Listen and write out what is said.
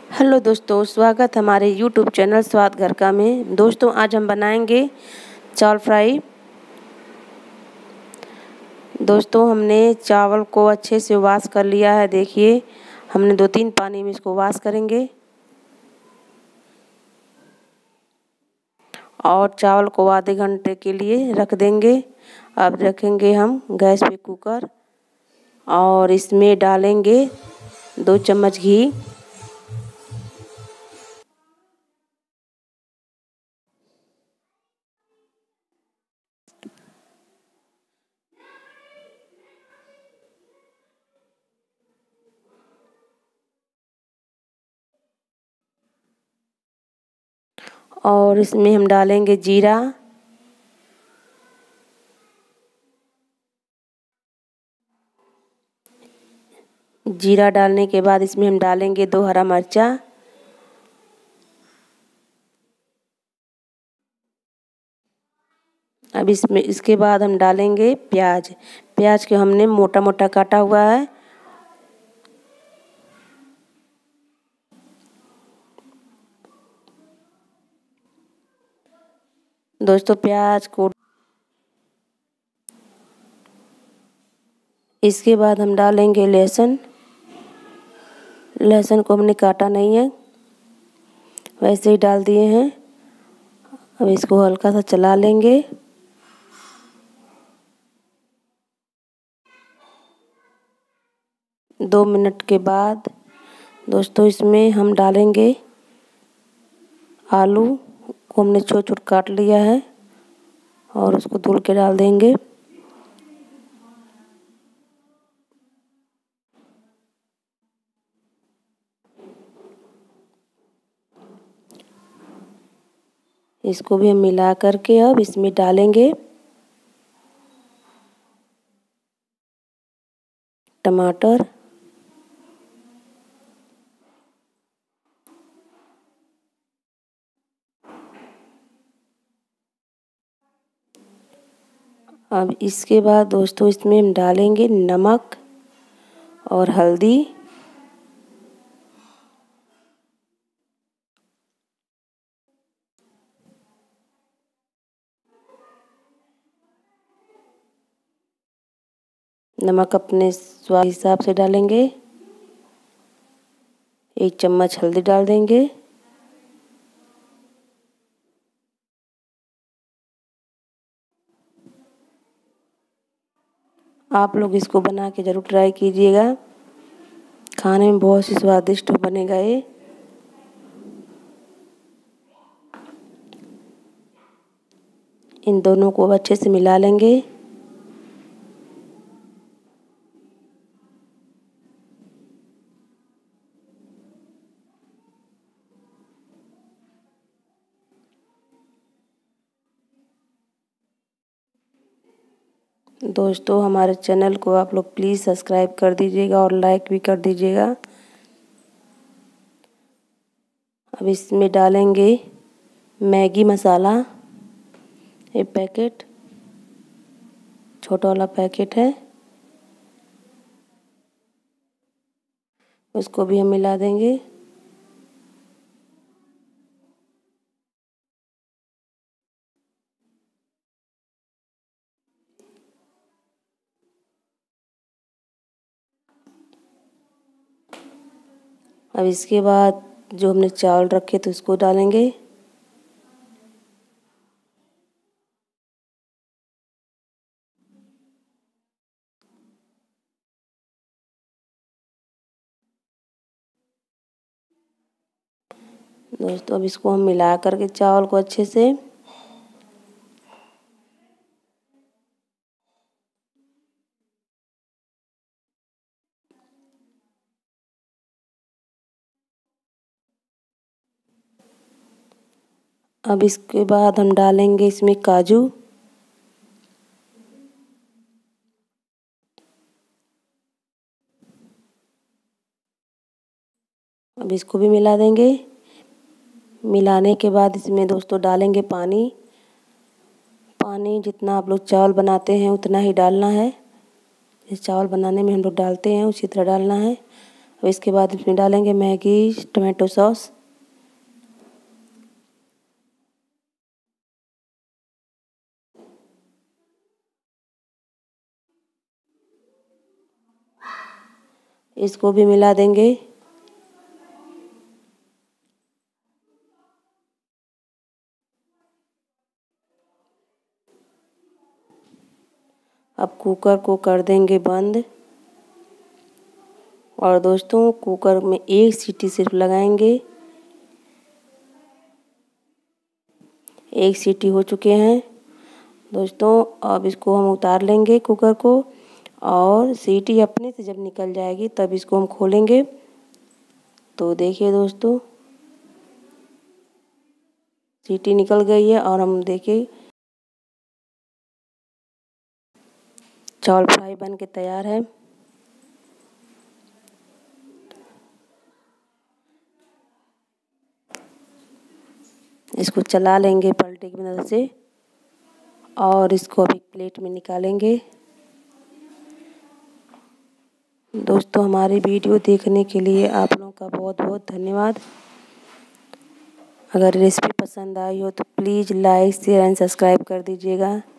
Hello दोस्तों, स्वागत हमारे यूट्यूब चैनल स्वाद घर का में। दोस्तों आज हम बनाएंगे चावल फ्राई। दोस्तों हमने चावल को अच्छे से वॉश कर लिया है। देखिए हमने 2-3 पानी में इसको वॉश करेंगे और चावल को आधे घंटे के लिए रख देंगे। अब रखेंगे हम गैस पे कुकर और इसमें डालेंगे 2 चम्मच घी। और इसमें हम डालेंगे जीरा, जीरा डालने के बाद इसमें हम डालेंगे 2 हरा मिर्चा। अब इसमें इसके बाद हम डालेंगे प्याज। प्याज को हमने मोटा मोटा काटा हुआ है। दोस्तों प्याज को इसके बाद हम डालेंगे लहसुन। लहसुन को हमने काटा नहीं है, वैसे ही डाल दिए हैं। अब इसको हल्का सा चला लेंगे। दो मिनट के बाद दोस्तों इसमें हम डालेंगे आलू को हमने छोट छोट काट लिया है और उसको धुल के डाल देंगे। इसको भी हम मिला करके अब इसमें डालेंगे टमाटर, अब इसके बाद दोस्तों इसमें हम डालेंगे नमक और हल्दी। नमक अपने स्वाद हिसाब से डालेंगे। 1 चम्मच हल्दी डाल देंगे। आप लोग इसको बना के ज़रूर ट्राई कीजिएगा, खाने में बहुत ही स्वादिष्ट बनेगा ये। इन दोनों को अच्छे से मिला लेंगे। दोस्तों हमारे चैनल को आप लोग प्लीज़ सब्सक्राइब कर दीजिएगा और लाइक भी कर दीजिएगा। अब इसमें डालेंगे मैगी मसाला, एक पैकेट, छोटा वाला पैकेट है, उसको भी हम मिला देंगे। अब इसके बाद जो हमने चावल रखे थे उसको डालेंगे। दोस्तों अब इसको हम मिला करके चावल को अच्छे से अब इसके बाद हम डालेंगे इसमें काजू। अब इसको भी मिला देंगे। मिलाने के बाद इसमें दोस्तों डालेंगे पानी। पानी जितना आप लोग चावल बनाते हैं उतना ही डालना है। इस चावल बनाने में हम लोग डालते हैं उसी तरह डालना है। और इसके बाद इसमें डालेंगे मैगी टमाटो सॉस। इसको भी मिला देंगे। अब कुकर को कर देंगे बंद। और दोस्तों कुकर में एक सीटी सिर्फ लगाएंगे। एक सीटी हो चुके हैं दोस्तों। अब इसको हम उतार लेंगे कुकर को, और सीटी अपने से जब निकल जाएगी तब इसको हम खोलेंगे। तो देखिए दोस्तों सीटी निकल गई है और हम देखिए चावल फ्राई बन के तैयार है। इसको चला लेंगे पलटे की मदद से और इसको अभी प्लेट में निकालेंगे। दोस्तों हमारी वीडियो देखने के लिए आप लोगों का बहुत बहुत धन्यवाद। अगर रेसिपी पसंद आई हो तो please like share and subscribe कर दीजिएगा।